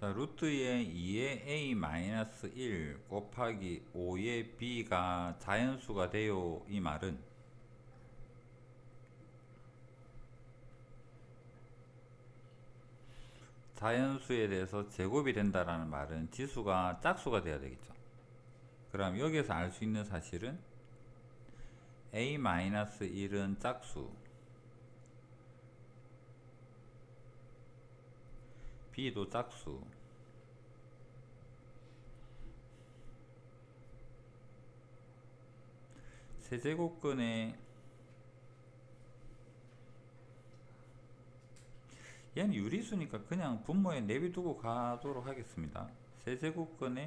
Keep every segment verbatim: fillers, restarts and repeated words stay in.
자, 루트의 이의 a 마이너스 일 곱하기 오의 b가 자연수가 돼요. 이 말은 자연수에 대해서 제곱이 된다라는 말은 지수가 짝수가 돼야 되겠죠. 그럼 여기에서 알 수 있는 사실은 a 마이너스 일은 짝수, b도 짝수, 세제곱근의 얘는 유리수니까 그냥 분모에 내비두고 가도록 하겠습니다. 세제곱근의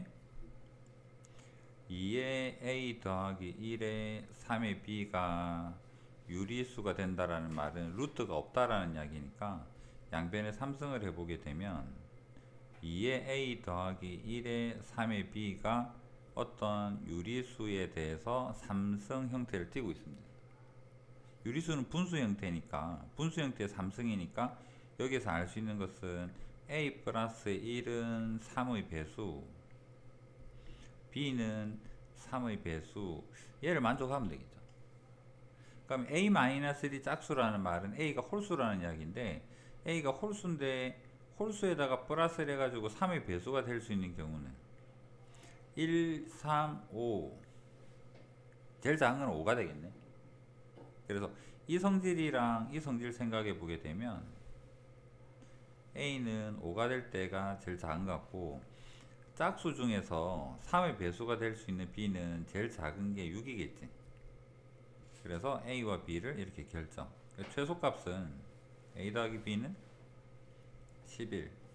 이의 a 더하기 일의 삼의 b가 유리수가 된다라는 말은 루트가 없다라는 이야기니까 양변에 삼승을 해보게 되면 이의 a 더하기 일의 삼의 b가 어떤 유리수에 대해서 삼승 형태를 띠고 있습니다. 유리수는 분수 형태니까, 분수 형태의 삼승이니까 여기서 알 수 있는 것은 a 플러스 일은 삼의 배수, b는 삼의 배수, 얘를 만족하면 되겠죠. 그럼 a 마이너스 일이 짝수라는 말은 a가 홀수라는 이야기인데, a가 홀수인데 홀수에다가 플러스를 해가지고 삼의 배수가 될 수 있는 경우는 일, 삼, 오, 제일 작은 건 오가 되겠네. 그래서 이 성질이랑 이 성질 생각해 보게 되면 a는 오가 될 때가 제일 작은 것 같고, 짝수 중에서 삼의 배수가 될 수 있는 b는 제일 작은 게 육이겠지. 그래서 a와 b를 이렇게 결정. 최소값은 a 더하기 b는 십일,